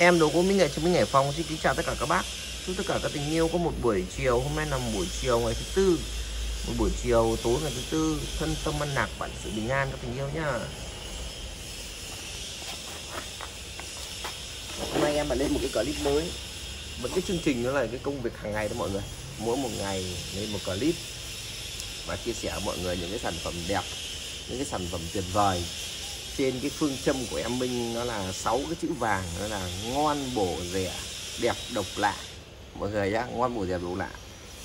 Em Đồ Gỗ Mỹ Nghệ Chứng Minh Hải Phòng xin kính chào tất cả các bác. Chúc tất cả các tình yêu có một buổi chiều, hôm nay là một buổi chiều ngày thứ tư, một buổi chiều tối ngày thứ tư thân tâm an lạc, vạn sự bình an các tình yêu nhá. Hôm nay em lại lên một cái clip mới. Vẫn cái chương trình đó là cái công việc hàng ngày đó mọi người. Mỗi một ngày lên một clip và chia sẻ với mọi người những cái sản phẩm đẹp, những cái sản phẩm tuyệt vời. Trên cái phương châm của em Minh nó là 6 cái chữ vàng, nó là ngon, bổ, rẻ, đẹp, độc lạ mọi người nhá, ngon, bổ, rẻ, độc lạ.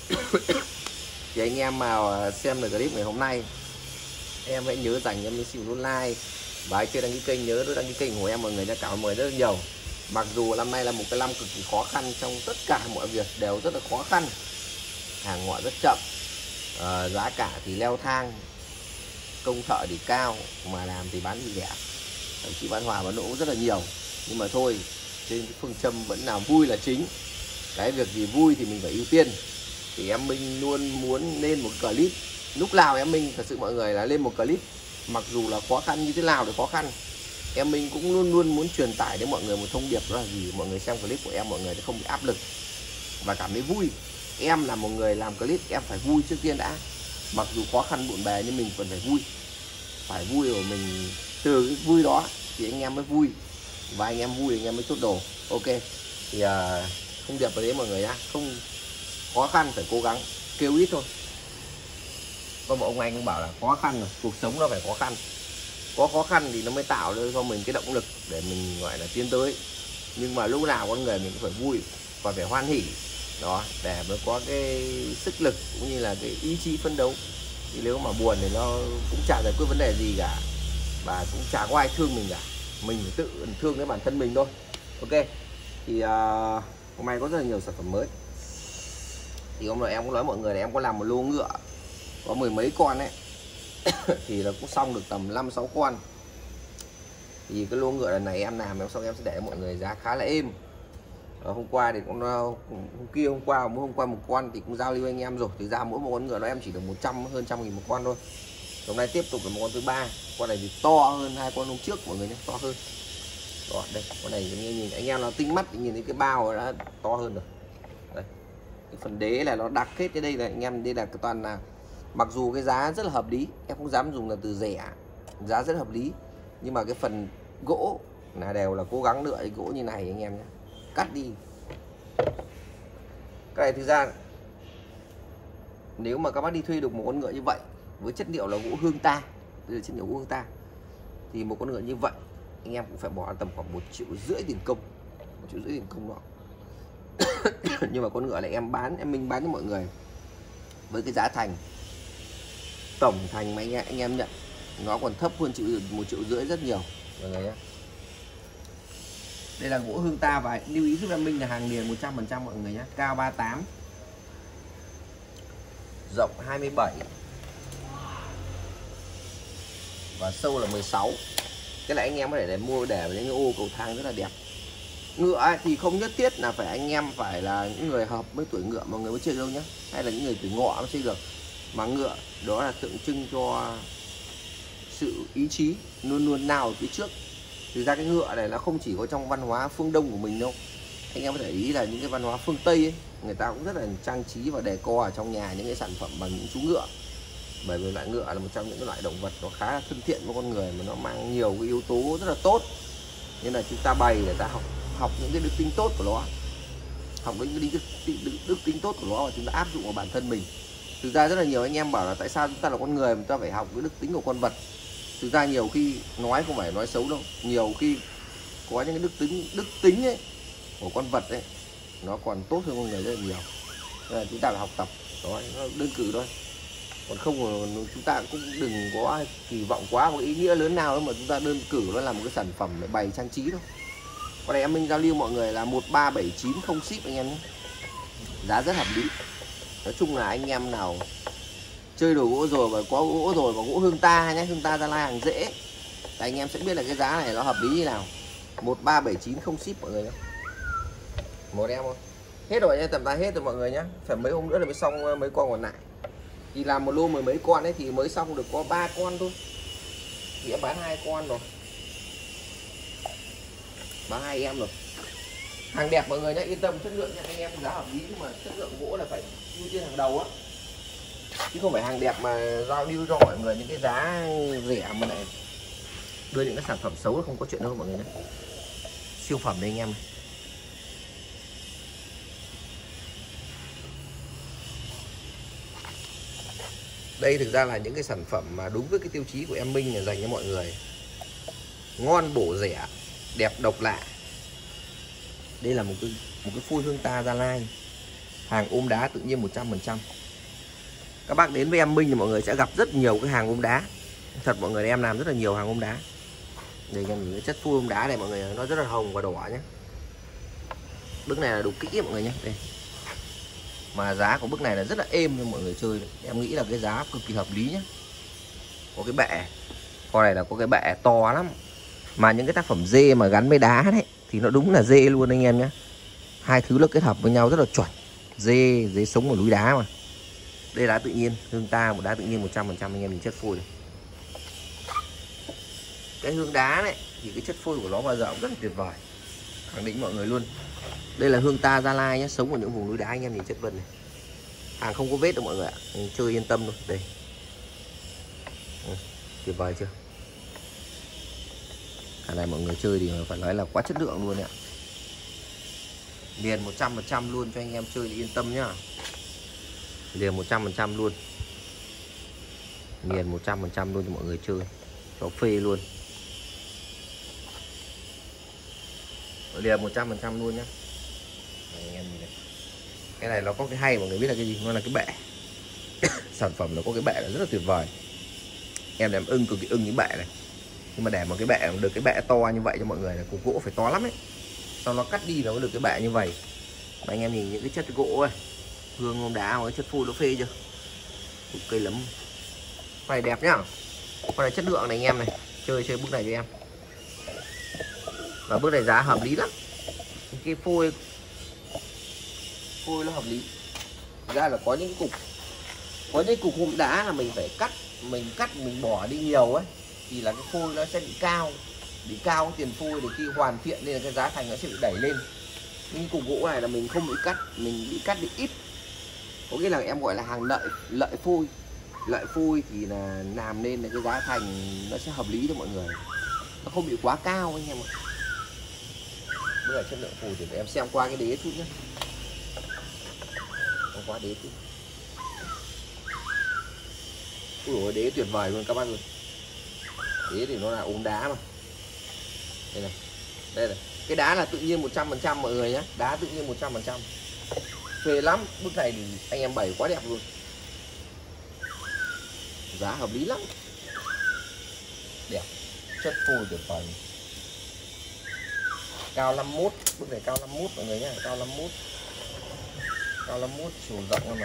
Thì anh em mà xem được clip ngày hôm nay, em hãy nhớ dành cho mình xíu nút like và ai chưa đăng ký kênh nhớ đăng ký kênh của em mọi người nha. Cảm ơn mọi người rất là nhiều. Mặc dù năm nay là một cái năm cực kỳ khó khăn, trong tất cả mọi việc đều rất là khó khăn, hàng ngoại rất chậm, giá cả thì leo thang, công thợ thì cao mà làm thì bán thì rẻ, thậm chí bán hòa bán lỗ rất là nhiều. Nhưng mà thôi, trên cái phương châm vẫn là vui là chính. Cái việc gì vui thì mình phải ưu tiên. Thì em Minh luôn muốn lên một clip, lúc nào em Minh thật sự mọi người là lên một clip, mặc dù là khó khăn như thế nào thì khó khăn, em Minh cũng luôn luôn muốn truyền tải đến mọi người một thông điệp, đó là gì? Mọi người xem clip của em mọi người sẽ không bị áp lực và cảm thấy vui. Em là một người làm clip, em phải vui trước tiên đã. Mặc dù khó khăn bộn bề nhưng mình vẫn phải vui. Phải vui của mình, từ cái vui đó thì anh em mới vui. Và anh em vui anh em mới chốt đồ. Ok. Thì không đẹp vào đấy mọi người nhá. Không khó khăn phải cố gắng, kêu ít thôi. Có một ông anh cũng bảo là khó khăn rồi, cuộc sống nó phải khó khăn. Có khó khăn thì nó mới tạo ra cho mình cái động lực để mình gọi là tiến tới. Nhưng mà lúc nào con người mình cũng phải vui và phải hoan hỉ đó, để mới có cái sức lực cũng như là cái ý chí phấn đấu. Thì nếu mà buồn thì nó cũng chả giải quyết vấn đề gì cả, và cũng chả có ai thương mình cả, mình phải tự thương cái bản thân mình thôi. Ok. Thì hôm nay có rất là nhiều sản phẩm mới. Thì hôm nay em cũng nói mọi người là em có làm một lô ngựa có mười mấy con ấy thì nó cũng xong được tầm 5-6 con. Thì cái lô ngựa lần này em làm xong em sẽ để mọi người giá khá là êm. Hôm qua thì cũng hôm qua một con thì cũng giao lưu anh em rồi, thì ra mỗi một con ngựa đó em chỉ được hơn 100.000 một con thôi. Hôm nay tiếp tục là một con thứ ba. Con này thì to hơn hai con hôm trước mọi người nhé, to hơn. Đó, đây, con này nhìn anh em nó tinh mắt thì nhìn thấy cái bao đã to hơn rồi. Đây. Cái phần đế là nó đặc hết cái đây là anh em, đây là cái toàn là, mặc dù cái giá rất là hợp lý, em không dám dùng là từ rẻ, giá rất hợp lý, nhưng mà cái phần gỗ là đều là cố gắng lựa cái gỗ như này anh em nhé, cắt đi. Cái này thực ra nếu mà các bác đi thuê được một con ngựa như vậy với chất liệu là gỗ hương ta, đây là chất liệu gỗ hương ta, thì một con ngựa như vậy anh em cũng phải bỏ tầm khoảng 1,5 triệu tiền công, 1,5 triệu tiền công đó. Nhưng mà con ngựa này em Minh bán cho mọi người với cái giá thành, tổng thành mà anh em nhận nó còn thấp hơn 1,5 triệu rất nhiều mọi người nhé. Đây là gỗ hương ta và lưu ý giúp em Minh là hàng liền 100% mọi người nhé. Cao 38, rộng 27 và sâu là 16. Cái này anh em có thể mua để vào những cái ô cầu thang rất là đẹp. Ngựa ấy, thì không nhất thiết là phải anh em phải là những người hợp với tuổi ngựa mọi người mới chơi đâu nhé, hay là những người tuổi ngọ mới chơi được. Mà ngựa đó là tượng trưng cho sự ý chí luôn luôn nào phía trước. Thực ra cái ngựa này nó không chỉ có trong văn hóa phương Đông của mình đâu, anh em có thể ý là những cái văn hóa phương Tây ấy, người ta cũng rất là trang trí và decor ở trong nhà những cái sản phẩm bằng những chú ngựa. Bởi vì loại ngựa là một trong những loại động vật nó khá là thân thiện với con người, mà nó mang nhiều cái yếu tố rất là tốt, nên là chúng ta bày để ta học những cái đức tính tốt của nó, học những cái đức tính tốt của nó và chúng ta áp dụng vào bản thân mình. Thực ra rất là nhiều anh em bảo là tại sao chúng ta là con người chúng ta phải học cái đức tính của con vật. Thực ra nhiều khi nói không phải nói xấu đâu, nhiều khi có những cái đức tính ấy của con vật ấy nó còn tốt hơn con người rất là nhiều. Nên là chúng ta phải học tập đó, nó đơn cử thôi. Còn không chúng ta cũng đừng có kỳ vọng quá một ý nghĩa lớn nào đâu, mà chúng ta đơn cử nó là một cái sản phẩm để bày trang trí thôi. Còn này em Minh giao lưu mọi người là 1379 không ship anh em nhé, giá rất hợp lý. Nói chung là anh em nào chơi đồ gỗ rồi và có gỗ rồi và gỗ hương ta nhé, hương ta Gia Lai hàng dễ, thì anh em sẽ biết là cái giá này nó hợp lý như nào. 1379 không ship mọi người nhé. Một em thôi, hết rồi nhé, tầm ta hết rồi mọi người nhé, phải mấy hôm nữa là mới xong mấy con còn lại. Thì làm một lô mười mấy con ấy thì mới xong được có 3 con thôi, thì em bán 2 con rồi, bán 2 em rồi. Hàng đẹp mọi người nhé, yên tâm chất lượng nha anh em, giá hợp lý nhưng mà chất lượng gỗ là phải ưu tiên hàng đầu á, chứ không phải hàng đẹp mà giao lưu cho mọi người những cái giá rẻ mà lại đưa những cái sản phẩm xấu, không có chuyện đâu mọi người nhé. Siêu phẩm đây anh em này. Đây thực ra là những cái sản phẩm mà đúng với cái tiêu chí của em Minh là dành cho mọi người. Ngon bổ rẻ, đẹp độc lạ. Đây là một cái phôi Hương Ta Gia Lai. Hàng ôm đá tự nhiên 100%. Các bác đến với em Minh thì mọi người sẽ gặp rất nhiều cái hàng ôm đá. Thật mọi người, em làm rất là nhiều hàng ôm đá. Đây em nhìn cái chất phôi ôm đá này mọi người, nó rất là hồng và đỏ nhé. Bức này là đủ kỹ mọi người nhé. Đây. Mà giá của bức này là rất là êm cho mọi người chơi. Em nghĩ là cái giá cực kỳ hợp lý nhé. Có cái bệ, con này là có cái bệ to lắm. Mà những cái tác phẩm dê mà gắn với đá đấy thì nó đúng là dê luôn anh em nhé. Hai thứ nó kết hợp với nhau rất là chuẩn. Dê sống ở núi đá mà. Đây đá tự nhiên, Hương Ta một đá tự nhiên 100% anh em nhìn chất phôi này. Cái hương đá này thì cái chất phôi của nó bao giờ cũng rất là tuyệt vời. Khẳng định mọi người luôn. Đây là Hương Ta Gia Lai nhé, sống ở những vùng núi đá anh em nhìn chất vân này. Hàng không có vết đâu mọi người ạ, chơi yên tâm thôi. Đây. Tuyệt vời chưa? Cái này mọi người chơi thì phải nói là quá chất lượng luôn ạ. Liền 100% luôn cho anh em chơi thì yên tâm nhá. Liền 100% luôn. Liền 100% luôn cho mọi người chơi. Cho phê luôn. Liền 100% luôn nhá. Đây, anh em nhìn này. Cái này nó có cái hay mọi người biết là cái gì? Nó là cái bệ. Sản phẩm nó có cái bệ là rất là tuyệt vời. Em làm cực kỳ ưng những bệ này. Nhưng mà để một cái bệ được cái bệ to như vậy cho mọi người là cục gỗ phải to lắm ấy. Sau nó cắt đi nó mới được cái bệ như vậy. Mà anh em nhìn những cái chất gỗ này, hương ôm đá với chất phôi nó phê chưa? Cây lấm. Con này đẹp nhá. Con này chất lượng này anh em này. Chơi bức này cho em. Và bức này giá hợp lý lắm. Cái phôi nó hợp lý. Ra là có những cục ôm đá là mình phải cắt, mình bỏ đi nhiều ấy thì là cái phôi nó sẽ bị cao tiền phôi, để khi hoàn thiện nên là cái giá thành nó sẽ bị đẩy lên. Nhưng cục gỗ này là mình không bị cắt, mình bị cắt bị ít, có nghĩa là em gọi là hàng lợi phôi thì là làm nên là cái giá thành nó sẽ hợp lý cho mọi người, nó không bị quá cao anh em ạ. Bây giờ chất lượng phôi thì để em xem qua cái đế chút nhé, qua đế chút. Ui dồi, đế tuyệt vời luôn các bác ơi. Đế thì nó là ốm đá mà. Đây này. Cái đá là tự nhiên 100% mọi người nhé. Đá tự nhiên 100%. Phê lắm. Bức này thì anh em bày quá đẹp luôn. Giá hợp lý lắm. Đẹp. Chất phôi tuyệt vời. Cao 51. Bức này cao 51 mọi người nhé. Cao 51. Cao 51 chiều rộng luôn mà.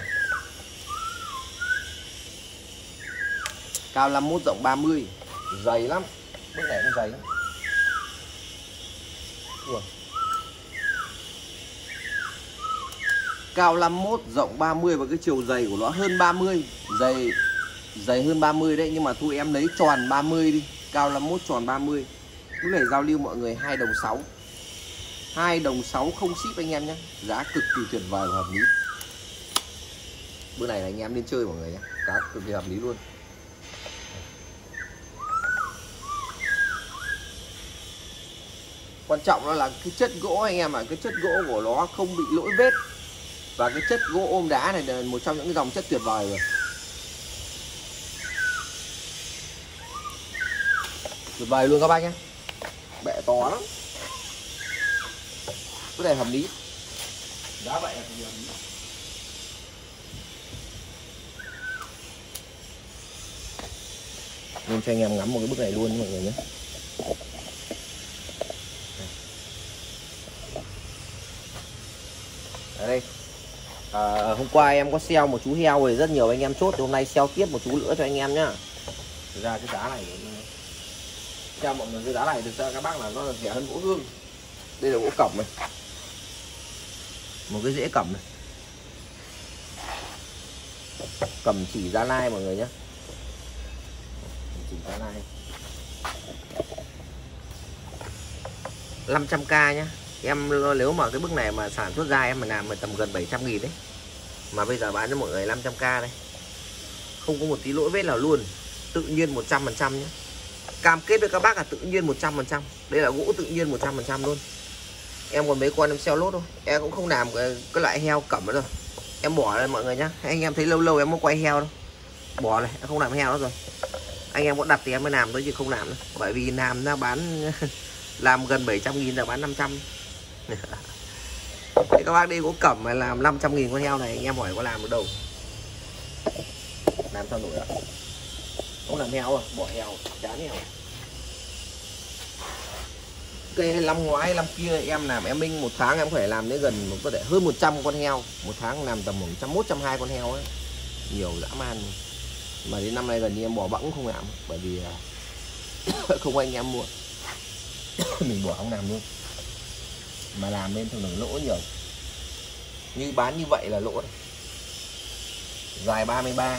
Cao 51 rộng 30. Dày lắm. Bức này cũng dày lắm. Ủa. Cao 51 rộng 30 và cái chiều dày của nó hơn 30. Dày hơn 30 đấy, nhưng mà thôi em lấy tròn 30 đi. Cao 51 tròn 30. Bức này giao lưu mọi người 2 đồng 6. 2 đồng 6 không ship anh em nhé. Giá cực kỳ tuyệt vời và hợp lý. Bữa này là anh em nên chơi mọi người nhé. Giá cực kỳ hợp lý luôn. Quan trọng đó là cái chất gỗ anh em ạ. Cái chất gỗ của nó không bị lỗi vết. Và cái chất gỗ ôm đá này là một trong những cái dòng chất tuyệt vời rồi. Tuyệt vời luôn các bác nhé. Bệ to lắm. Cái này hợp lý. Giá vậy là hợp lý. Nên cho anh em ngắm một cái bức này luôn mọi người nhé. Ở đây hôm qua em có sale một chú heo rồi rất nhiều anh em chốt, thì hôm nay sale tiếp một chú nữa cho anh em nhá. Thực ra cái giá này theo mọi người, cái giá này thực ra các bác là nó là rẻ hơn gỗ hương. Đây là gỗ cẩm này, một cái rễ cẩm này, cẩm chỉ Gia Lai mọi người nhé. Chỉ Gia Lai 500k nhá. Em nếu mà cái bức này mà sản xuất ra em mà làm tầm gần 700.000 đấy, mà bây giờ bán cho mọi người 500k đây, không có một tí lỗi vết nào luôn, tự nhiên 100% nhé. Cam kết với các bác là tự nhiên 100%. Đây là gỗ tự nhiên 100% luôn. Em còn mấy con em sell lốt thôi, em cũng không làm cái loại heo cẩm nữa rồi, em bỏ đây mọi người nhá. Anh em thấy lâu lâu em có quay heo đâu, bỏ này, em không làm heo nữa rồi. Anh em có đặt thì em mới làm thôi chứ không làm nữa. Bởi vì làm ra bán làm gần 700.000 là bán 500. Thế các bác đi gỗ cẩm mà làm 500.000 con heo này, anh em hỏi có làm được đâu. Làm sao nổi ạ? Không làm heo à? Bỏ heo, chán heo. Cái năm ngoái năm kia em làm em Minh một tháng em phải làm đến gần có thể hơn 100 con heo. Một tháng làm tầm 101, 102 con heo ấy. Nhiều dã man. Mà đến năm nay gần như em bỏ bẵng không làm. Bởi vì không anh em mua. Mình bỏ không làm luôn. Mà làm lên thường lỗ nhiều. Như bán như vậy là lỗ này. Dài 33,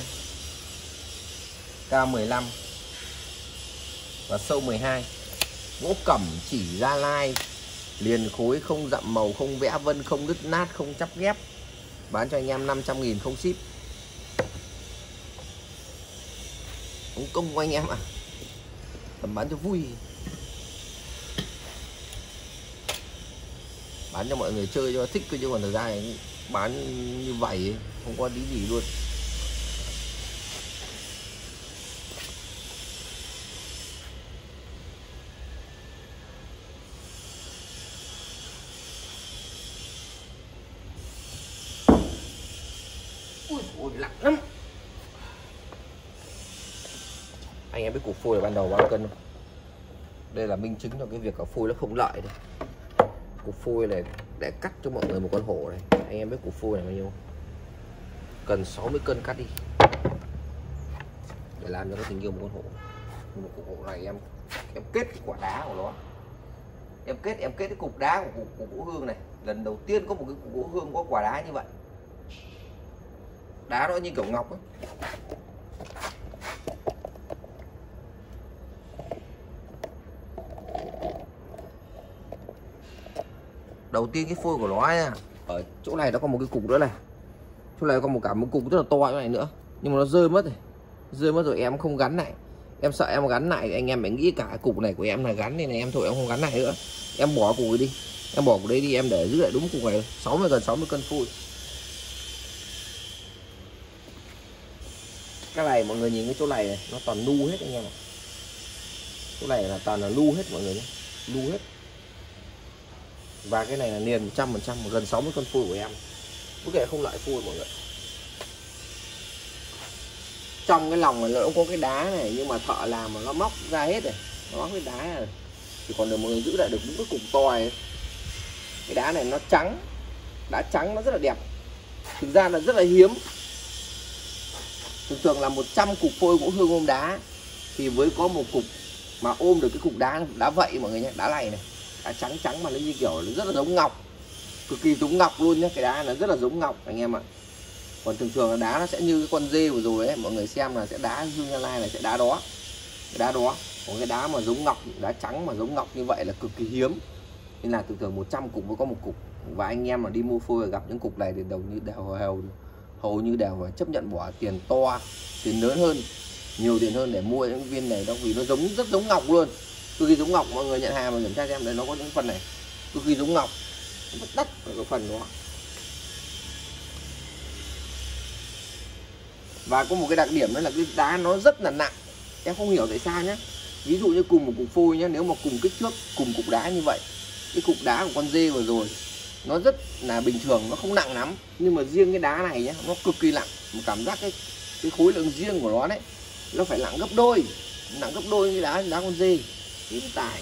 cao 15 và sâu 12. Gỗ cẩm chỉ Gia Lai, liền khối, không dặm màu, không vẽ vân, không đứt nát, không chắp ghép. Bán cho anh em 500.000 không ship. Không công của anh em à. Tầm bán cho vui. Bán cho mọi người chơi cho thích chứ còn thực ra bán như vậy không có tí gì luôn. Ui, lặng lắm. Anh em biết củ phôi là ban đầu bao cân không? Đây là minh chứng cho cái việc cả phôi nó không lợi đây. Củ phôi này để cắt cho mọi người một con hổ này. Anh em biết củ phôi này bao nhiêu? Cần 60 cân cắt đi để làm cho nó thành như một con hổ. Một củ hổ này em kết cái quả đá của nó. Em kết cái cục đá của gỗ hương này. Lần đầu tiên có một cái cục gỗ hương có quả đá như vậy. Đá nó như kiểu ngọc ấy. Đầu tiên cái phôi của nó nha, ở chỗ này nó có một cái cục nữa này, chỗ này có một cục rất là to như này nữa, nhưng mà nó rơi mất rồi, em không gắn lại. Em sợ em gắn lại thì anh em phải nghĩ cả cái cục này của em là gắn, nên này em thôi em không gắn lại nữa. Em bỏ cục đi, em bỏ cục đấy đi, em để giữ lại đúng cục này 60 cân phôi. Cái này mọi người nhìn cái chỗ này nó toàn nu hết anh em ạ. Chỗ này là toàn là nu hết mọi người nhé, nu hết. Và cái này là liền 100%, gần 60 con phôi của em. Bức này không loại phôi mọi người. Trong cái lòng này nó cũng có cái đá này, nhưng mà thợ làm mà nó móc ra hết rồi. Nó móc cái đá này. Chỉ còn được mọi người giữ lại được những cái cục to này. Cái đá này nó trắng. Đá trắng nó rất là đẹp. Thực ra là rất là hiếm. Thường là 100 cục phôi gỗ hương ôm đá thì với có một cục mà ôm được cái cục đá vậy mọi người nhé. Đá này đá trắng mà nó như kiểu nó rất là giống ngọc, cực kỳ giống ngọc luôn nhé. Cái đá nó rất là giống ngọc anh em ạ. Còn thường là đá nó sẽ như cái con dê vừa rồi ấy, mọi người xem là sẽ đá hương Gia Lai này sẽ đá đó, cái đá đó. Còn cái đá mà giống ngọc, đá trắng mà giống ngọc như vậy là cực kỳ hiếm. Nên là thường 100 cục mới có một cục. Và anh em mà đi mua phôi gặp những cục này thì hầu như đều chấp nhận bỏ tiền to, tiền lớn hơn, nhiều tiền hơn để mua những viên này đó, vì nó rất giống ngọc luôn, cực kỳ giống ngọc. Mọi người nhận hàng mà kiểm tra xem đây, nó có những phần này cực kỳ giống ngọc, rất đắt ở cái phần đó. Và có một cái đặc điểm đó là cái đá nó rất là nặng, em không hiểu tại sao nhé. Ví dụ như cùng một cục phôi nhé, nếu mà cùng kích thước, cùng cục đá như vậy, cái cục đá của con dê vừa rồi nó rất là bình thường, nó không nặng lắm, nhưng mà riêng cái đá này nhé, nó cực kỳ nặng. Một cảm giác cái khối lượng riêng của nó đấy, nó phải nặng gấp đôi như đá con dê. Tím tài.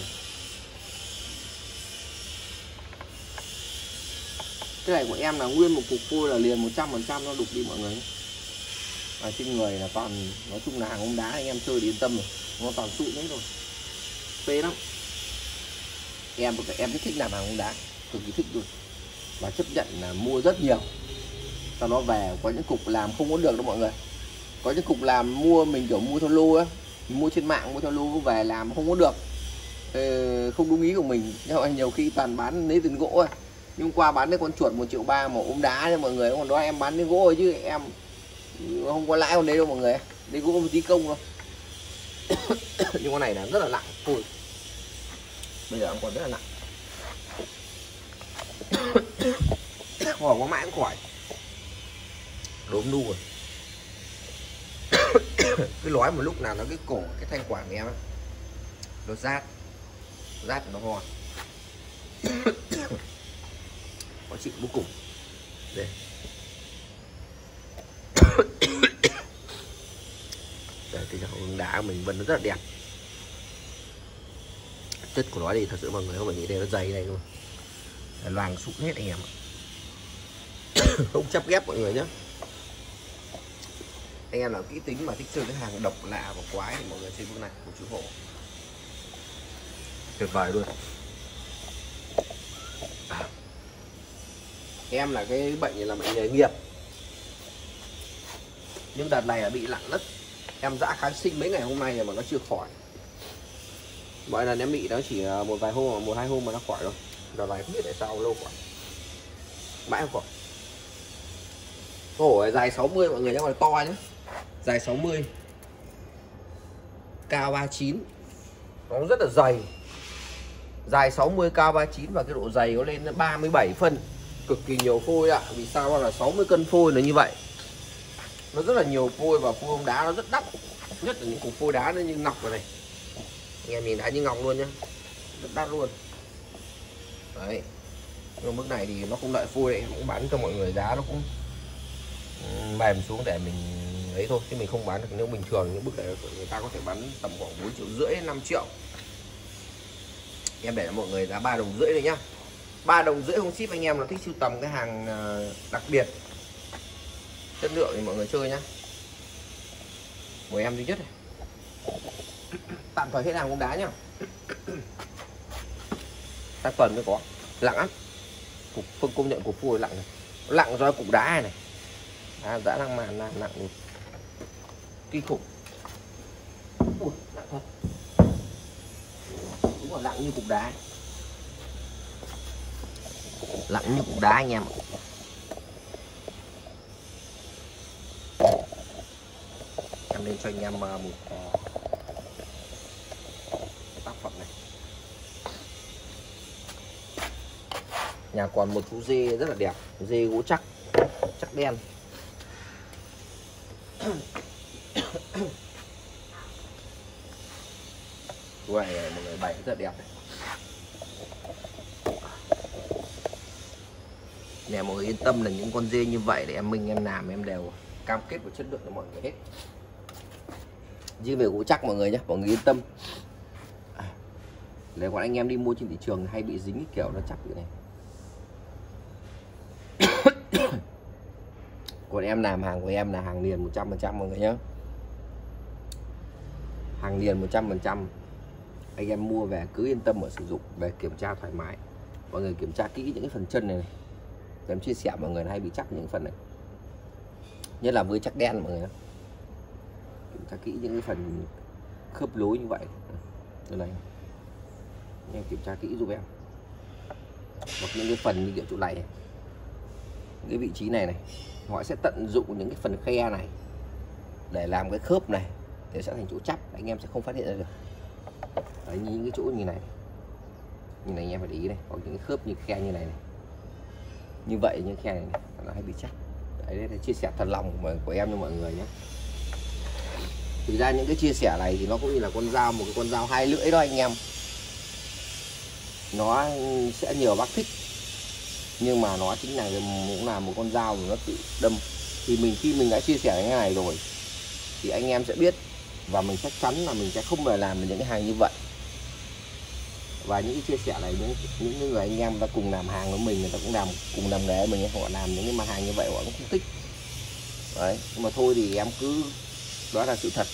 Cái này của em là nguyên một cục phôi là liền 100% nó đục đi mọi người. Và trên người là toàn, nói chung là hàng ôm đá anh em chơi thì yên tâm rồi, nó toàn sụn hết rồi, phê lắm. Em thích làm hàng ôm đá, cực kỳ thích luôn, và chấp nhận là mua rất nhiều. Sau đó về có những cục làm không có được đâu mọi người, có những cục làm mua mình kiểu mua theo lô á, mua trên mạng mua theo lô về làm không có được, không đúng ý của mình, nhưng mà nhiều khi toàn bán lấy tiền gỗ ấy. Nhưng qua bán cái con chuột 1,3 triệu mà ốm đá cho mọi người, còn đó em bán đến gỗ thôi chứ em không có lãi con đấy đâu mọi người. Đấy gỗ một tí công thôi. Nhưng con này là rất là nặng phôi, bây giờ em còn rất là nặng. Khỏi có mãi cũng khỏi đốm nu rồi. Cái lói một lúc nào nó cái cổ cái thanh quản của em ấy, nó rát nó ho. Khó chịu vô cùng. Đây. Đây thì hòn đá của mình vẫn rất là đẹp. Chất của nó thì thật sự mọi người không phải nghĩ đây nó dày này luôn, loàng sụn hết anh em ạ. Không chấp ghép mọi người nhé. Anh em nào kỹ tính mà thích chơi cái hàng độc lạ và quái thì mọi người chơi bước này của chú Hổ tuyệt vời luôn. Em là cái bệnh này là bệnh nghề nghiệp, nhưng đợt này là bị nặng nhất. Em dã kháng sinh mấy ngày hôm nay rồi mà nó chưa khỏi. Mọi lần em bị nó chỉ một vài hôm, 1-2 hôm mà nó khỏi rồi. Đợt này không biết tại sao lâu quá, mãi không khỏi. Hổ dài 60 mọi người nhé, còn to nhé. Dài 60, cao 39, nó rất là dày. Dài 60, cao 39 và cái độ dày có lên 37 phân, cực kỳ nhiều phôi ạ. Vì sao là 60 cân phôi là như vậy, nó rất là nhiều phôi và phôi bóng đá nó rất đắt, nhất là những cục phôi đá nó như ngọc này. Anh em nhìn đá như ngọc luôn nhá, rất đắt luôn đấy. Nhưng mức này thì nó không lợi phôi đấy, em cũng bán cho mọi người giá nó cũng mềm xuống để mình ấy thôi, chứ mình không bán được. Nếu bình thường những bức này người ta có thể bán tầm khoảng 4,5 triệu 5 triệu. Em để cho mọi người giá 3,5 đồng đây nhá. 3,5 đồng không ship. Anh em nó thích sưu tầm cái hàng đặc biệt chất lượng thì mọi người chơi nhá. Của em duy nhất này. Tạm thời hết hàng bóng đá nhá. Tác tuần mới có. Lặng lắm. Cục công nhận cục phôi lặng này. Lặng do cục đá này. Đã năng màn nặng luôn. Kinh khủng. Ui, nặng thật. Đúng là nặng như cục đá. Lặng như cục đá anh em ạ. Em lên cho anh em một tác phẩm này. Nhà còn một chú dê rất là đẹp, dê gỗ chắc đen. Chú này mọi người bày rất là đẹp này. Nè mọi người yên tâm là những con dê như vậy để em làm em đều cam kết với chất lượng cho mọi người hết. Riêng về gỗ chắc mọi người nhé, mọi người yên tâm. Để còn anh em đi mua trên thị trường hay bị dính cái kiểu nó chắc như này. Còn em làm hàng của em là hàng liền 100% mọi người nhé. Hàng liền 100%. Anh em mua về cứ yên tâm mà sử dụng, về kiểm tra thoải mái. Mọi người kiểm tra kỹ những cái phần chân này. Em chia sẻ mọi người hay bị chắc những phần này, nhất là với chắc đen mọi người. Kiểm tra kỹ những cái phần khớp nối như vậy. Đây này, em kiểm tra kỹ giúp em. Hoặc những cái phần như kiểu chỗ này, cái vị trí này họ sẽ tận dụng những cái phần khe này để làm cái khớp này để sẽ thành chỗ chắc, anh em sẽ không phát hiện ra được. Đấy, như những cái chỗ như này anh em phải để ý này, hoặc những cái khớp như khe như này, như vậy như khe này, nó hay bị chắc. Đấy, đây là chia sẻ thật lòng của em cho mọi người nhé. Thực ra những cái chia sẻ này thì nó cũng như là con dao, một cái con dao 2 lưỡi đó anh em. Nó sẽ nhiều bác thích, nhưng mà nó chính là cũng là một con dao mà nó tự đâm. Thì khi mình đã chia sẻ cái này rồi thì anh em sẽ biết, và mình chắc chắn là mình sẽ không bao làm được những cái hàng như vậy. Và những cái chia sẻ này những người anh em đã cùng làm hàng với mình, người ta cũng cùng làm nghề mình, họ làm những cái mặt hàng như vậy họ cũng không thích. Đấy, nhưng mà thôi thì em cứ, đó là sự thật.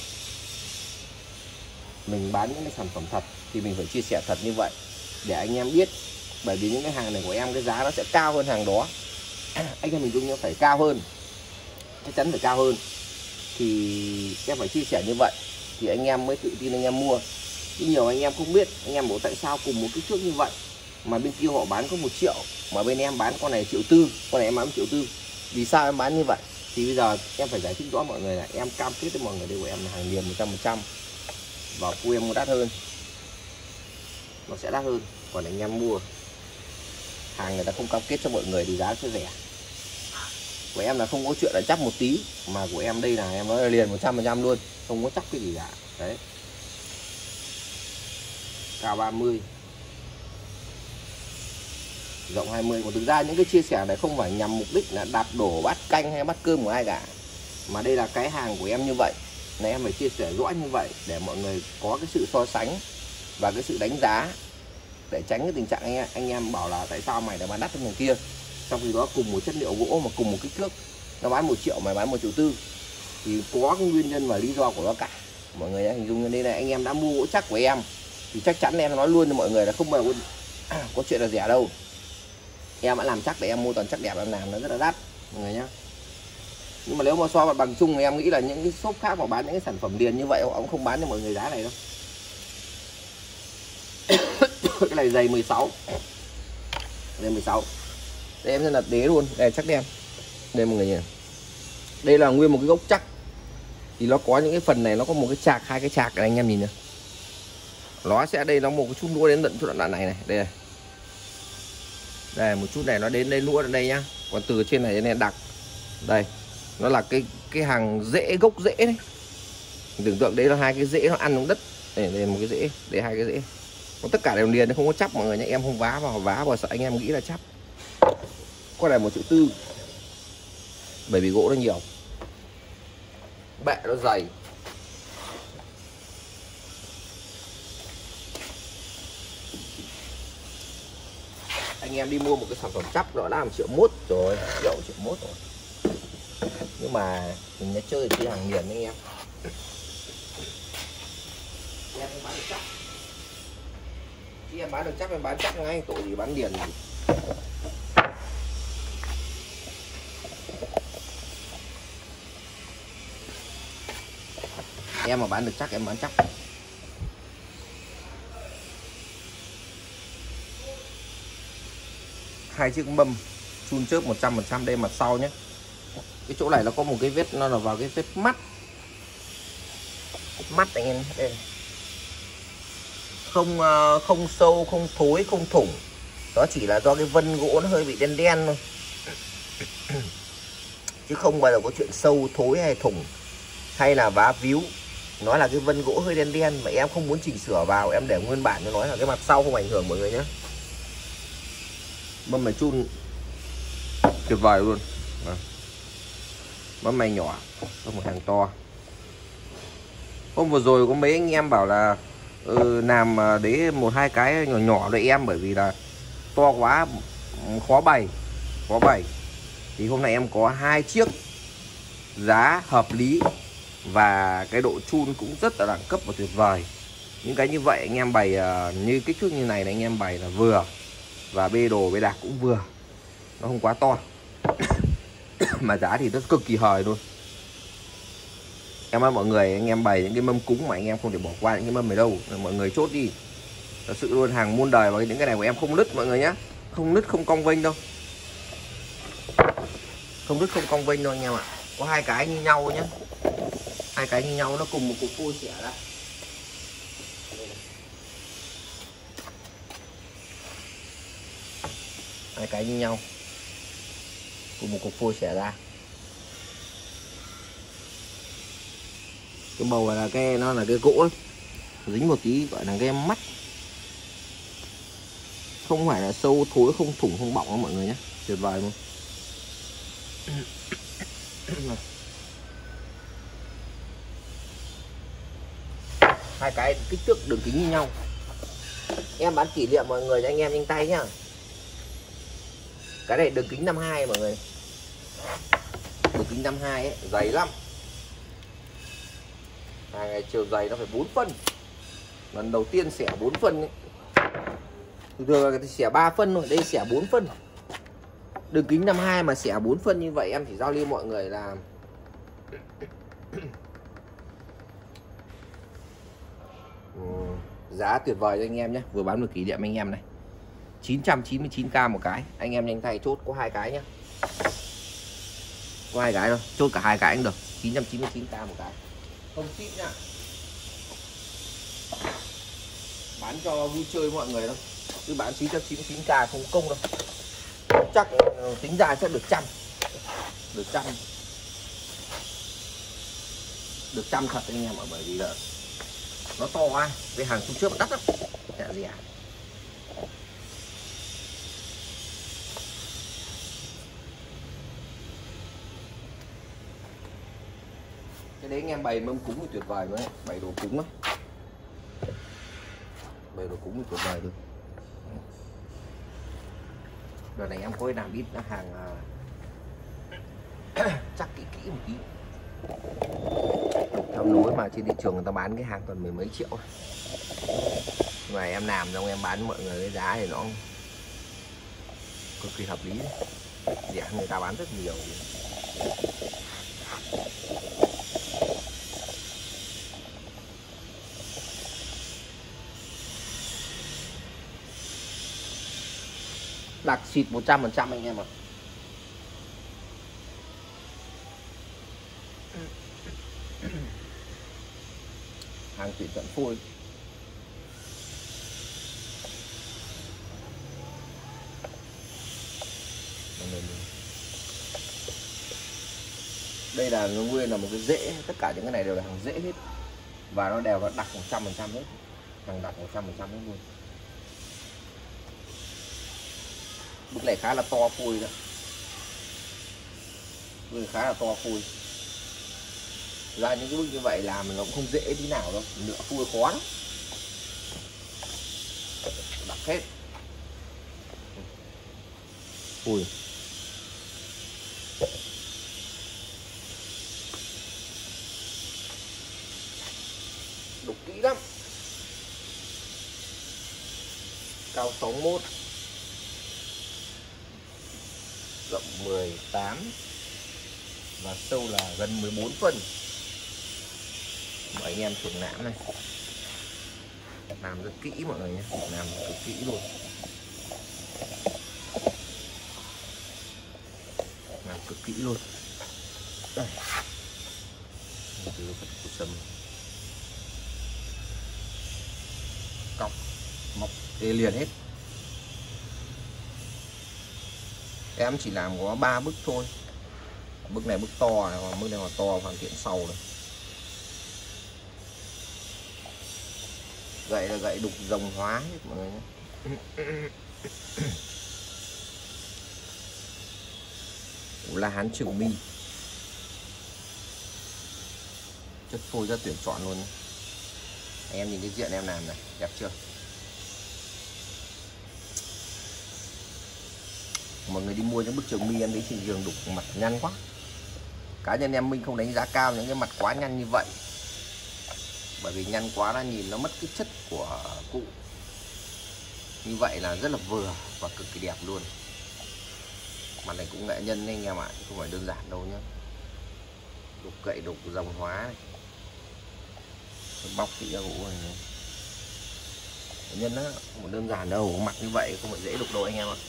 Mình bán những cái sản phẩm thật thì mình phải chia sẻ thật như vậy để anh em biết. Bởi vì những cái hàng này của em cái giá nó sẽ cao hơn hàng đó. Anh em mình dùng phải cao hơn, chắc chắn phải cao hơn. Thì em phải chia sẻ như vậy thì anh em mới tự tin anh em mua. Nhưng nhiều anh em không biết, anh em bảo tại sao cùng một kích thước như vậy mà bên kia họ bán có 1 triệu mà bên em bán con này 1,4 triệu, con này em bán 1,4 triệu. Vì sao em bán như vậy? Thì bây giờ em phải giải thích rõ mọi người là em cam kết với mọi người đây của em là hàng liền 100%, và khu em mua đắt hơn, nó sẽ đắt hơn. Còn anh em mua hàng người ta không cam kết cho mọi người thì giá sẽ rẻ. Của em là không có chuyện là chắc một tí, mà của em đây là em nói là liền 100% luôn, không có chắc cái gì cả. Đấy, cao 30, rộng 20. Còn thực ra những cái chia sẻ này không phải nhằm mục đích là đạp đổ bát canh hay bát cơm của ai cả, mà đây là cái hàng của em như vậy này, em phải chia sẻ rõ như vậy để mọi người có cái sự so sánh và cái sự đánh giá, để tránh cái tình trạng anh em bảo là tại sao mày đã bán đắt hơn thằng kia, trong khi đó cùng một chất liệu gỗ mà cùng một kích thước, nó bán 1 triệu mày bán 1,4 triệu, thì có cái nguyên nhân và lý do của nó cả. Mọi người hình dung. Đây là anh em đã mua gỗ chắc của em thì chắc chắn em nói luôn cho mọi người là không bao giờ có chuyện là rẻ đâu. Em đã làm chắc để em mua toàn chắc đẹp, em làm nó rất là đắt mọi người nhá. Nhưng mà nếu mà so bằng chung thì em nghĩ là những cái shop khác mà bán những cái sản phẩm liền như vậy họ cũng không bán cho mọi người giá này đâu. Cái này dày 16, đây 16. Đây em sẽ đặt đế luôn, đây chắc đem. Đây mọi người nhìn, đây là nguyên một cái gốc chắc, thì nó có những cái phần này nó có một cái chạc, 2 cái chạc này anh em nhìn này. Nó sẽ đây nó một cái chút nữa đến tận chỗ đoạn này này, đây này. Đây một chút này nó đến đây nữa đây nhá. Còn từ trên này đến đặc đây nó là cái hàng rễ, gốc rễ đấy. Tưởng tượng đấy là 2 cái rễ nó ăn xuống đất. Đây một cái rễ, đây 2 cái rễ. Nó tất cả đều liền, nó không có chắp mọi người nhé. Em không vá vào sợ anh em nghĩ là chắp. Con này 1,4 triệu, bởi vì gỗ nó nhiều, bệ nó dày. Anh em đi mua một cái sản phẩm chắp nó đã 1,1 triệu rồi, 1,1 triệu rồi. Nhưng mà mình đã chơi cái hàng liền anh em. Em bán được chắc. Khi em bán được chắc em bán chắc ngay, tội gì bán liền. Em mà bán được chắc em bán chắc. Hai chiếc mâm chun chớp 100% đây mặt sau nhé. Cái chỗ này nó có một cái vết, nó là vào cái vết mắt anh em đây. Không sâu, không thối, không thủng. Đó chỉ là do cái vân gỗ nó hơi bị đen đen thôi. Chứ không bao giờ có chuyện sâu, thối hay thủng hay là vá víu. Nó là cái vân gỗ hơi đen đen mà em không muốn chỉnh sửa vào, em để nguyên bản cho nó là cái mặt sau không ảnh hưởng mọi người nhé. Mâm này chun tuyệt vời luôn. Mâm này nhỏ, có một hàng to. Hôm vừa rồi có mấy anh em bảo là làm để 1-2 cái nhỏ nhỏ để em, bởi vì là to quá khó bày. Thì hôm nay em có 2 chiếc giá hợp lý và cái độ chun cũng rất là đẳng cấp và tuyệt vời. Những cái như vậy anh em bày như kích thước như này anh em bày là vừa, và bê đồ bê đạc cũng vừa, nó không quá to. Mà giá thì rất cực kỳ hời luôn. Em ơi mọi người, anh em bày những cái mâm cúng mà anh em không thể bỏ qua những cái mâm này đâu, mọi người chốt đi. Thật sự luôn, hàng muôn đời, và những cái này của em không nứt mọi người nhé, không nứt không cong vênh đâu, không nứt không cong vênh đâu anh em ạ. Có 2 cái như nhau nhé, 2 cái như nhau, nó cùng một cục phôi xẻ ra. 2 cái như nhau, cùng một cục phôi xẻ ra. Cái màu này là nó là cái gỗ ấy. Dính một tí gọi là cái mắt, không phải là sâu thối, không thủng không bọng đâu mọi người nhé, tuyệt vời luôn. 2 cái kích thước đường kính như nhau. Em bán kỷ niệm mọi người cho anh em nhanh tay nhá. Cái này đường kính 52 mọi người, đường kính 52 ấy, dày lắm. Hàng này chiều dày nó phải 4 phân. Lần đầu tiên xẻ 4 phân ấy. Thường là xẻ 3 phân thôi, đây xẻ 4 phân. Đường kính 52 mà xẻ 4 phân như vậy em chỉ giao lưu mọi người là Giá tuyệt vời cho anh em nhé, vừa bán được kỷ niệm anh em này. 999k một cái, anh em nhanh tay chốt có 2 cái nhé. Có 2 cái thôi, chốt cả 2 cái cũng được. 999k một cái. Không ship nhá. Bán cho vui chơi mọi người thôi. Chứ bán 999k không công đâu. Chắc tính ra chắc được trăm. Được trăm. Được trăm thật anh em ạ, bởi vì là nó to quá, cái hàng trung trước đắt lắm. Chả gì à. Cái đấy anh em bày mâm cúng thì tuyệt vời nữa, bày đồ cúng á. Bày đồ cúng thì tuyệt vời được. Đợt này em có làm ít hàng chắc kỹ một tí. Theo nối mà trên thị trường người ta bán cái hàng toàn mười mấy triệu. Nhưng mà em làm xong em bán mọi người cái giá thì nó cực kỳ hợp lý. Rẻ người ta bán rất nhiều. Đặc xịt 100% anh em ạ. Hàng chuyển tận phôi. Đây là nó nguyên là một cái rễ, tất cả những cái này đều là hàng rễ hết. Và nó đều là đặc 100% hết. Hàng đặc 100% hết luôn. Bức này khá là to phôi đó. Bức này khá là to phôi. Ra những cái bức như vậy làm nó cũng không dễ tí nào đâu, nửa phôi khó lắm. Đặc hết. Ui. Đục kỹ lắm. Cao 61, rộng 18 và sâu là gần 14 phân. Mọi anh em chuột nãm này làm rất kỹ mọi người nhé, làm cực kỹ luôn, làm cực kỹ luôn. Đây. Cọc mọc ê liền hết. Em chỉ làm có 3 bức thôi. Bức này bức to này, bức này là to hoàn thiện sau này. Gậy là gậy đục rồng hóa hết mọi người nhé. La Hán Trường Mi. Chất phôi rất tuyển chọn luôn. Anh em nhìn cái diện em làm này, đẹp chưa? Mọi người đi mua những bức Trường Mi em thấy thị trường đục mặt nhăn quá. Cá nhân em mình không đánh giá cao những cái mặt quá nhăn như vậy. Bởi vì nhăn quá là nhìn nó mất cái chất của cụ. Như vậy là rất là vừa và cực kỳ đẹp luôn. Mặt này cũng nghệ nhân anh em ạ, không phải đơn giản đâu nhá. Đục gậy đục dòng hóa này. Bóc kỹ ra gỗ này. Nghệ nhân đó, không phải đơn giản đâu, mặt như vậy không phải dễ đục đâu anh em ạ.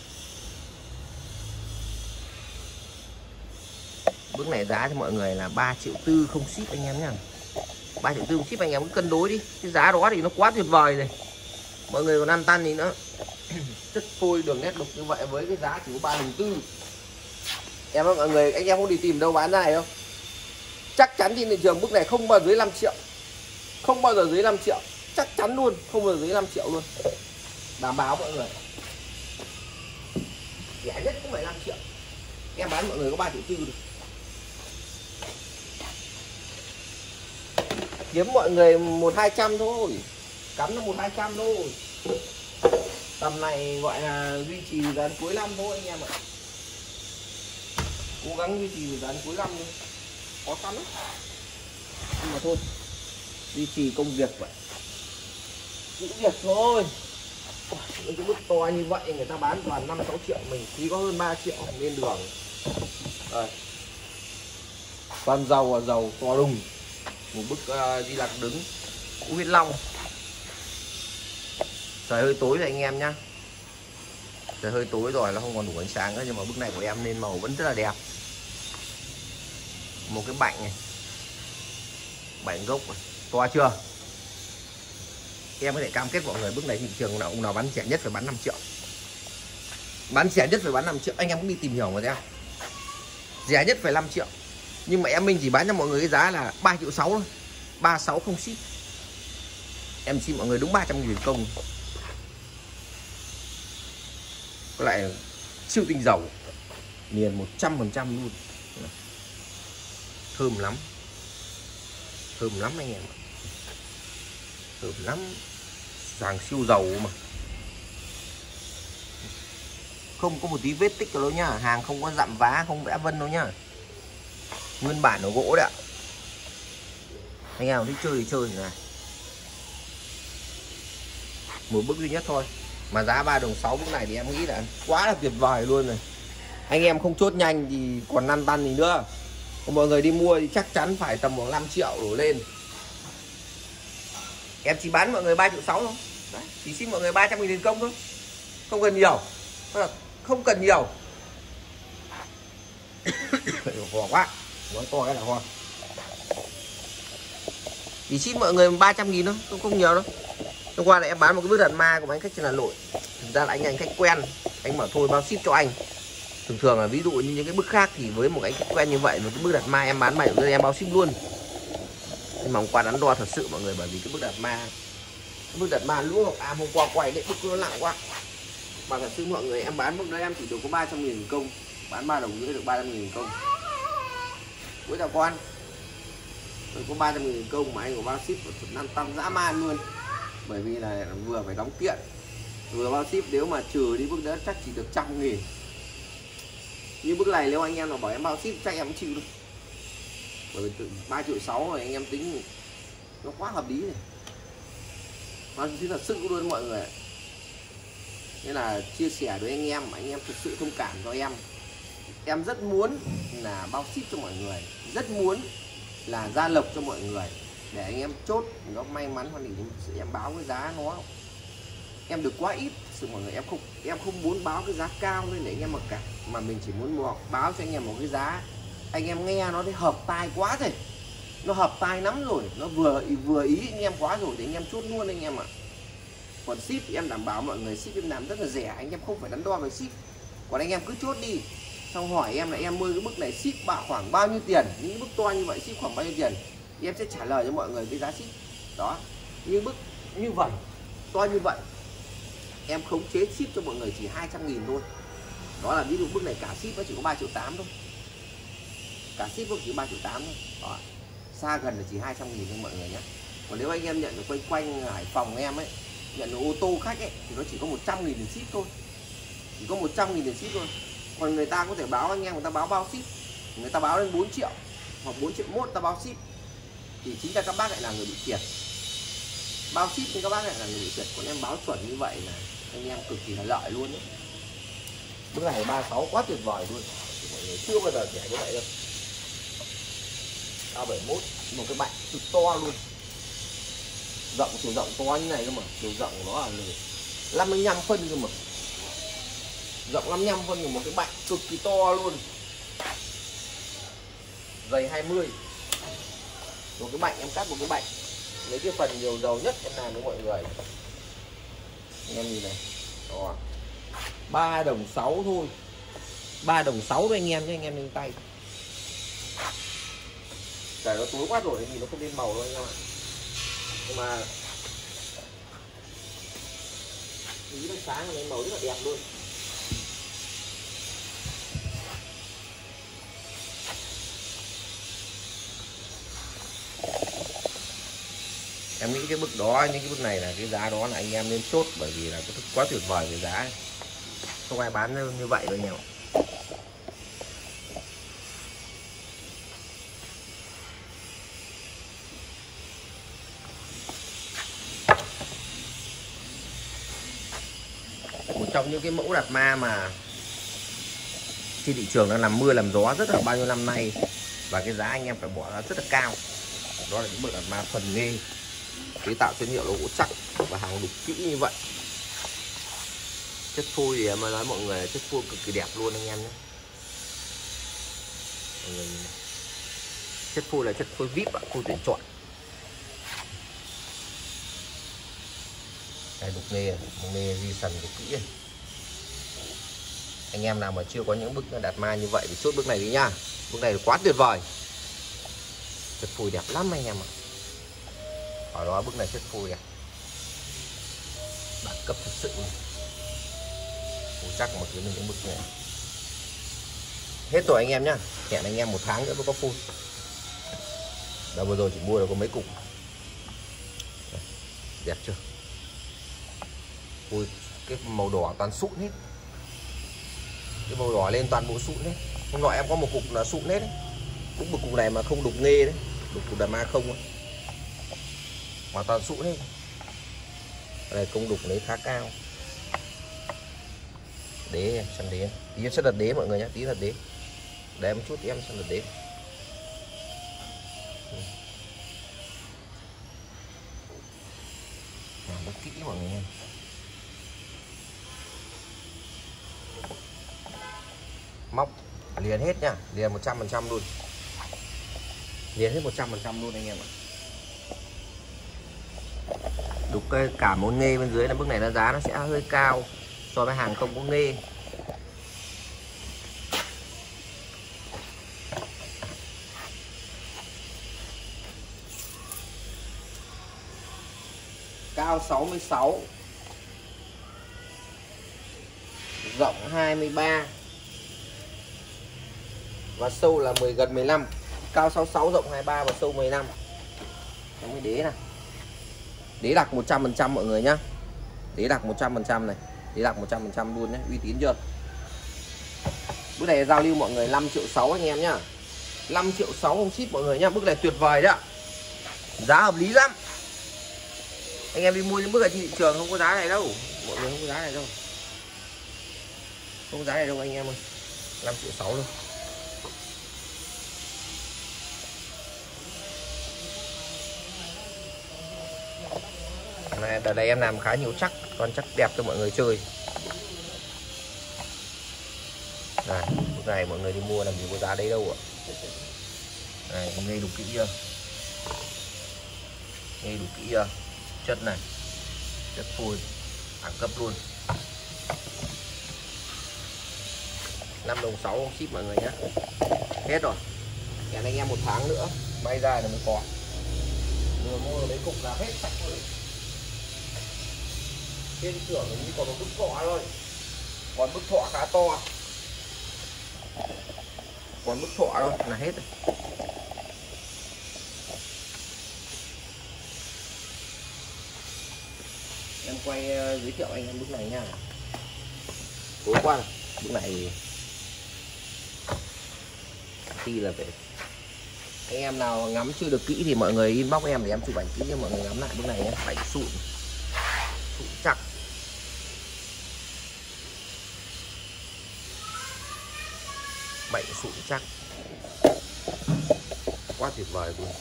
Bước này giá cho mọi người là 3,4 triệu không ship anh em nhá. 3,4 triệu không ship anh em cứ cân đối đi. Cái giá đó thì nó quá tuyệt vời rồi. Mọi người còn ăn tăn gì nữa. Chất phôi đường nét đục như vậy với cái giá chỉ có 3,4 triệu. Em mọi người, anh em không đi tìm đâu bán ra này không? Chắc chắn trên thị trường bức này không bao giờ dưới 5 triệu. Không bao giờ dưới 5 triệu. Chắc chắn luôn, không bao giờ dưới 5 triệu luôn. Đảm bảo mọi người. Rẻ nhất cũng phải 5 triệu. Em bán mọi người có 3,4 triệu được. Kiếm mọi người 100-200 thôi. Cắm nó 100-200 thôi. Tầm này gọi là duy trì đến cuối năm thôi anh em ạ. Cố gắng duy trì đến cuối năm thôi. Khó khăn lắm. Nhưng mà thôi, duy trì công việc vậy. Giữ việc thôi. Những cái bức to như vậy người ta bán toàn 5-6 triệu, mình chỉ có hơn 3 triệu lên đường. Đây. Toàn dầu là dầu to đùng. Một bức Di Lặc đứng Vũ Huyết Long Trời hơi tối rồi anh em nhá. Trời hơi tối rồi, nó không còn đủ ánh sáng nữa, nhưng mà bức này của em nên màu vẫn rất là đẹp. Một cái bạnh này, bạnh gốc này. To chưa? Em có thể cam kết mọi người bức này thị trường nào ông nào bán rẻ nhất phải bán 5 triệu. Bán rẻ nhất phải bán 5 triệu. Anh em cũng đi tìm hiểu mà xem. Rẻ nhất phải 5 triệu. Nhưng mà em mình chỉ bán cho mọi người cái giá là 3,6 triệu thôi. 36 không ship. Em xin mọi người đúng 300.000 công. Có lại siêu tinh dầu, liền 100% luôn. Thơm lắm. Thơm lắm anh em ạ. Thơm lắm. Hàng siêu dầu mà. Không có một tí vết tích đâu nhá. Hàng không có dặm vá, không vẽ vân đâu nhá. Nguyên bản ở gỗ đấy ạ. Anh em thích chơi thì chơi này. Một bức duy nhất thôi. Mà giá 3,6 đồng bức này thì em nghĩ là quá là tuyệt vời luôn rồi. Anh em không chốt nhanh thì còn lăn tăn gì nữa. Còn mọi người đi mua thì chắc chắn phải tầm khoảng 5 triệu đổ lên. Em chỉ bán mọi người 3,6 triệu thôi. Đấy, chỉ xin mọi người 300.000 tiền công thôi. Không cần nhiều. Không cần nhiều. Ho quá. Nói to cái là ho. Chỉ xin mọi người 300.000 thôi, không nhiều đâu. Hôm qua là em bán một cái bức đàn ma của anh khách trên Hà Nội. Thực ra là anh khách quen, anh bảo thôi bao ship cho anh. Thường thường là ví dụ như những cái bức khác thì với một anh khách quen như vậy, một cái bức đàn ma em bán 7 triệu em bao ship luôn. Nhưng mà hôm qua đắn đo thật sự mọi người, bởi vì cái bức đàn ma lũ Ngọc Am hôm qua quay đấy, bức nó nặng quá. Mà thật sự mọi người, em bán bức đấy em chỉ được có 300.000 công, bán 3,5 đồng được 300.000 công. Cuối chào con. Tôi có 300.000 công mà anh có bao ship năm tăng dã man luôn. Bởi vì là vừa phải đóng kiện, vừa bao ship, nếu mà trừ đi bức đó chắc chỉ được 100.000. Như bức này nếu anh em nào bảo em bao ship chắc em cũng chịu được. Bởi vì 3,6 triệu rồi anh em tính nó quá hợp lý rồi. Nó chỉ thật sự luôn mọi người. Nên là chia sẻ với anh em thực sự thông cảm cho em. Em rất muốn là bao ship cho mọi người, rất muốn là ra lộc cho mọi người, để anh em chốt nó may mắn hoàn định sự em báo cái giá nó em được quá ít. Sự mọi người, em không muốn báo cái giá cao lên để anh em mặc cả, mà mình chỉ muốn báo cho anh em một cái giá anh em nghe nó thấy hợp tai quá rồi, nó hợp tai lắm rồi, nó vừa ý anh em quá rồi thì anh em chốt luôn anh em ạ. Còn ship thì em đảm bảo mọi người, ship em làm rất là rẻ, anh em không phải đắn đo về ship. Còn anh em cứ chốt đi, xong hỏi em là em mua cái bức này ship khoảng bao nhiêu tiền, những bức to như vậy ship khoảng bao nhiêu tiền, em sẽ trả lời cho mọi người cái giá ship đó. Như bức như vậy, to như vậy, em khống chế ship cho mọi người chỉ 200.000 thôi. Đó là ví dụ bức này cả ship nó chỉ có 3,8 triệu thôi, cả ship nó chỉ 3,8 triệu thôi đó. Xa gần là chỉ 200.000 thôi mọi người nhé. Còn nếu anh em nhận được quanh Hải Phòng em ấy, nhận được ô tô khách ấy, thì nó chỉ có 100.000 tiền ship thôi, chỉ có 100.000 tiền ship thôi. Còn người ta có thể báo anh em, người ta báo bao ship, người ta báo lên 4 triệu hoặc 4,1 triệu ta báo ship, thì chính là các bác lại là người bị thiệt. Bao ship thì các bác lại là người bị thiệt. Còn em báo chuẩn như vậy là anh em cực kỳ là lợi luôn đấy. Bức này 36 quá tuyệt vời luôn, mọi người chưa bao giờ rẻ như vậy đâu. Cao 71, một cái bạnh cực to luôn, chiều rộng to như này cơ mà, chiều rộng của nó là 55 phân cơ mà, rộng 55 phân, của một cái bạnh cực kỳ to luôn, dày 20. Một cái bạnh em cắt một cái bạnh, lấy cái phần nhiều dầu nhất em làm với mọi người. Anh em nhìn này, đó, 3,6 đồng thôi, 3,6 đồng thôi anh em nhé, anh em lên tay. Trời nó tối quá rồi thì nó không lên màu đâu anh em ạ. Nhưng mà ý nó sáng lên màu rất là đẹp luôn. Em nghĩ cái bức đó, những cái bức này là cái giá đó là anh em nên chốt, bởi vì là cái thức quá tuyệt vời về giá, không ai bán như vậy đâu anh em ạ. Một trong những cái mẫu đạt ma mà trên thị trường đang làm mưa làm gió rất là bao nhiêu năm nay, và cái giá anh em phải bỏ ra rất là cao, đó là những bức đạt ma thuần nghề, chế tạo chất liệu gỗ chắc và hàng đục kỹ như vậy. Chất phôi thì em nói mọi người là chất phôi cực kỳ đẹp luôn anh em nhé. Chất phôi là chất phôi VIP ạ, phôi tuyển chọn. Đây đục nghề di sần đục kỹ này. Anh em nào mà chưa có những bức đạt ma như vậy thì chốt bức này đi nha. Bức này quá tuyệt vời. Chất phôi đẹp lắm anh em ạ. Ở đó bức này chất phôi đẹp. Đẳng cấp thực sự. Chắc một cái bức này. Hết rồi anh em nhá. Hẹn anh em 1 tháng nữa mới có phôi. Đợt vừa rồi chỉ mua được có mấy cục. Đẹp chưa? Ui, cái màu đỏ toàn sụn hết. Cái màu đỏ lên toàn bộ sụn đấy. Hôm nọ em có một cục là sụn hết đấy. Cũng một cục này mà không đục nghê đấy. Đục cục đàn ma không. Hoàn toàn sụn hết. Đây công đục lấy khá cao. Đế xem đế. Tí sẽ đặt đế mọi người nhé, tí đặt đế. Để em chút em sẽ đặt đế. Làm rất kỹ mọi người nha. Móc liền hết nhá, liền 100% luôn. Liền hết 100% luôn anh em ạ. Đục cây cả một nghê bên dưới là bức này nó giá nó sẽ hơi cao so với hàng không có nghê. Cao 66, rộng 23 và sâu là gần 15. Cao 66, rộng 23 và sâu 15. Trong cái đế này. Đế đặc 100% mọi người nhá. Đế đặc 100% này. Đế đặc 100% luôn nhé, uy tín chưa? Bức này giao lưu mọi người 5,6 triệu anh em nhá. 5,6 triệu không ship mọi người nhá. Bức này tuyệt vời đấy ạ. Giá hợp lý lắm. Anh em đi mua những bức ở trên thị trường không có giá này đâu. Mọi người không có giá này đâu. Không có giá này đâu anh em ơi. 5,6 triệu luôn. Này, đợt này em làm khá nhiều chắc, con chắc đẹp cho mọi người chơi. Này, bức này mọi người đi mua làm gì có giá đấy đâu ạ. Này, nghe đục kỹ chưa? Nghe đục kỹ chưa? Chất này, chất phôi, đẳng cấp luôn. 5,6 đồng không ship mọi người nhé. Hết rồi. Hẹn anh em 1 tháng nữa bay ra là mới có. Vừa mua mấy cục là hết sạch rồi. Trên xưởng như còn một bức thọ thôi. Còn bức thọ khá to. Còn bức thọ thôi là hết rồi. Em quay giới thiệu anh em bức này nha. Tối qua này. Bức này thì là phải anh em nào ngắm chưa được kỹ thì mọi người inbox em để em chụp ảnh kỹ cho mọi người ngắm lại bức này nhé. Bảnh sụn chắc. Bảnh sụn chắc. Quá tuyệt vời luôn.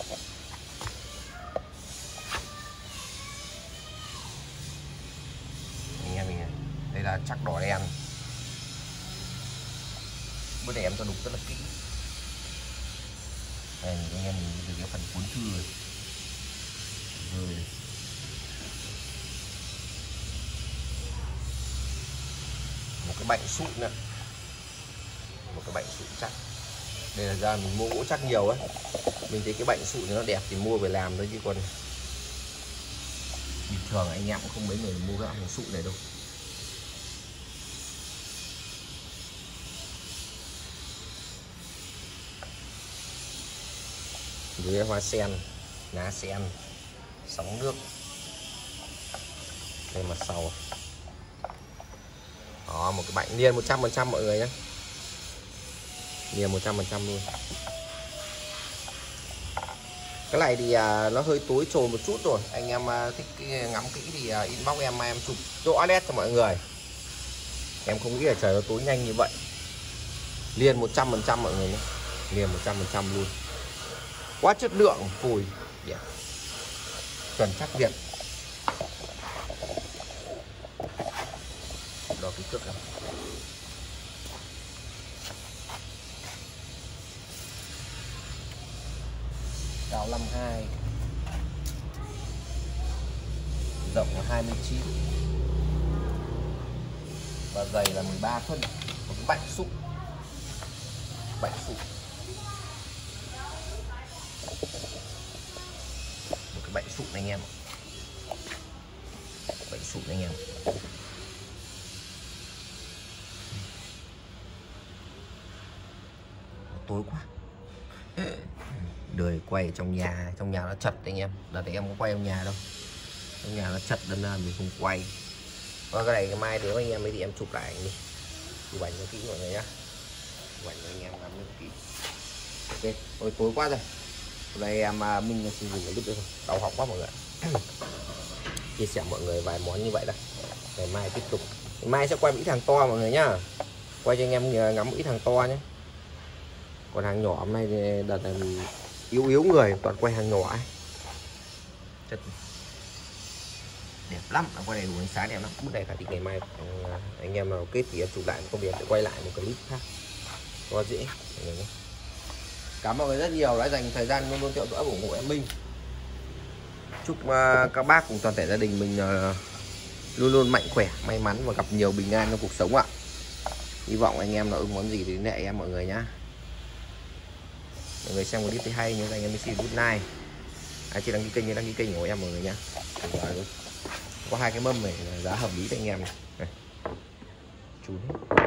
Anh em mình này. Đây là chắc đỏ đen. Bữa này em cho đục rất là kỹ. Đây anh em nhìn từ cái phần cuốn thư rồi. Một cái bạnh sụn nữa. Một cái bạnh sụn chắc. Đây là ra mình mua gỗ chắc nhiều ấy. Mình thấy cái bạnh sụn nó đẹp thì mua về làm thôi chứ còn bình thường anh em cũng không mấy người mua cái hàng sụn này đâu. Dưới hoa sen, lá sen, sóng nước. Đây mặt sau. Đó, một cái bạnh niên 100% mọi người nhé. Niên 100% luôn. Cái này thì nó hơi tối trồi một chút rồi. Anh em thích ngắm kỹ thì inbox em chụp rõ nét cho mọi người. Em không nghĩ là trời nó tối nhanh như vậy. Liền 100% mọi người nhé. Liền 100% luôn. Quá chất lượng phùi đẹp. Chuẩn chắc Việt. cước rồi. Cao 52, rộng là 29 và dày là 13 phân. Một cái bạnh sụn, bạnh sụn, một cái bạnh sụn anh em, bạnh sụn anh em. Tối quá, đời quay trong nhà nó chật anh em. Đợt này em không quay trong nhà đâu, trong nhà nó chật nên là mình không quay. Và cái này mai nếu anh em ấy thì em chụp lại anh đi, chụp ảnh cho kỹ mọi người nhá, chụp ảnh cho anh em ngắm kỹ. Ok, ôi tối quá rồi. Hôm nay em mình sử dụng cái clip đây, đau họng quá mọi người. Chia sẻ mọi người vài món như vậy đây. Ngày mai tiếp tục, ngày mai sẽ quay ít hàng to mọi người nhá, quay cho anh em ngắm ít hàng to nhé. Còn hàng nhỏ hôm nay thì đợt này mình yếu người, toàn quay hàng nhỏ ấy. Chất đẹp lắm, quay đầy đủ ánh sáng đẹp lắm. Bức này cả thì ngày mai anh em nào kết thì em chụp lại công việc sẽ quay lại một clip khác cho dễ. Cảm ơn mọi người rất nhiều đã dành thời gian luôn luôn theo dõi ủng hộ em Minh. Chúc các bác cùng toàn thể gia đình mình luôn luôn mạnh khỏe, may mắn và gặp nhiều bình an trong cuộc sống ạ. Hy vọng anh em nào ưng món gì thì nệ em mọi người nhá. Mọi người xem clip thấy hay nhớ anh em xin good night. Ai chưa đăng ký kênh nhớ đăng ký kênh của em mọi người nhá. Có hai cái mâm này giá hợp lý cho anh em này. Chún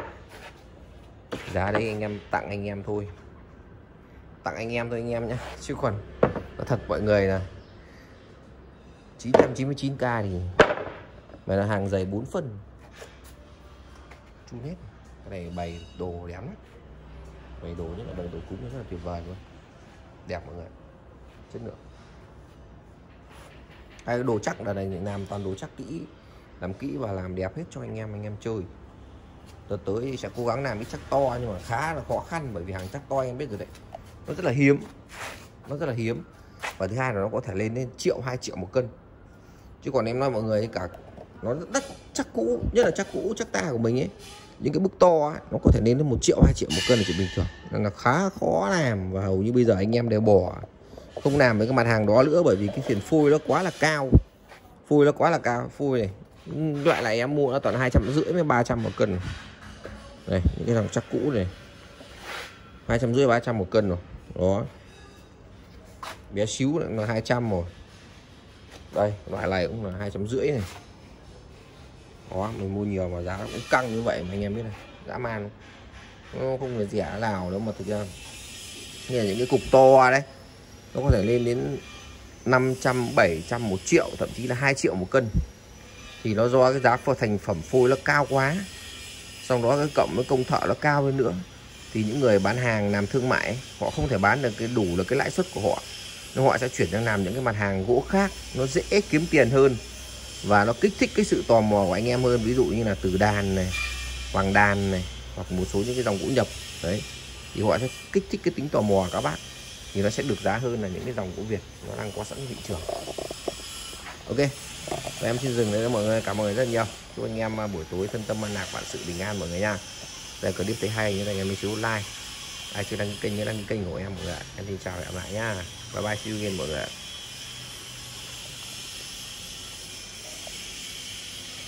giá đấy anh em tặng anh em thôi, tặng anh em thôi anh em nhé, chứ còn có thật mọi người là 999k thì mà là hàng dày 4 phân chun hết. Cái này bày đồ đẹp lắm, bày đồ nhất là bày đồ cúng rất là tuyệt vời luôn, đẹp mọi người, chất lượng. Cái đồ chắc là này làm toàn đồ chắc kỹ, làm kỹ và làm đẹp hết cho anh em chơi. Đợt tới sẽ cố gắng làm cái chắc to nhưng mà khá là khó khăn, bởi vì hàng chắc to em biết rồi đấy, nó rất là hiếm, nó rất là hiếm. Và thứ hai là nó có thể lên đến 1 triệu 2 triệu một cân, chứ còn em nói mọi người cả nó rất chắc cũ, nhất là chắc cũ chắc ta của mình ấy, những cái bức to ấy, nó có thể lên đến 1 triệu 2 triệu một cân là chuyện bình thường, nên là khá khó làm. Và hầu như bây giờ anh em đều bỏ không làm với cái mặt hàng đó nữa, bởi vì cái tiền phôi nó quá là cao, phôi nó quá là cao. Phôi này loại này em mua nó toàn 250 với 300 một cân này, những cái thằng chắc cũ này 250 300 một cân rồi đó, bé xíu là 200 rồi. Đây loại này cũng là 250 này đó, mình mua nhiều mà giá nó cũng căng như vậy mà anh em biết này, dã man, nó không phải rẻ nào đâu mà thực ra như là những cái cục to đấy nó có thể lên đến 500 700 1 triệu, thậm chí là 2 triệu một cân, thì nó do cái giá thành phẩm phôi nó cao quá, xong đó cái cộng với công thợ nó cao hơn nữa, thì những người bán hàng làm thương mại họ không thể bán được đủ được cái lãi suất của họ, nên họ sẽ chuyển sang làm những cái mặt hàng gỗ khác, nó dễ kiếm tiền hơn và nó kích thích cái sự tò mò của anh em hơn. Ví dụ như là từ đàn này, hoàng đàn này, hoặc một số những cái dòng gỗ nhập đấy, thì họ sẽ kích thích cái tính tò mò của các bác, thì nó sẽ được giá hơn là những cái dòng gỗ Việt nó đang có sẵn thị trường. Ok, và em xin dừng đấy mọi người, cảm ơn mọi người rất nhiều. Chúc anh em buổi tối thân tâm an lạc, vạn sự bình an mọi người nha. Đây clip thấy hay như này anh em mình chú like, ai chưa đăng ký kênh nhớ đăng ký kênh của em mọi người. Em xin chào và hẹn gặp lại nha, bye bye, see you again mọi người.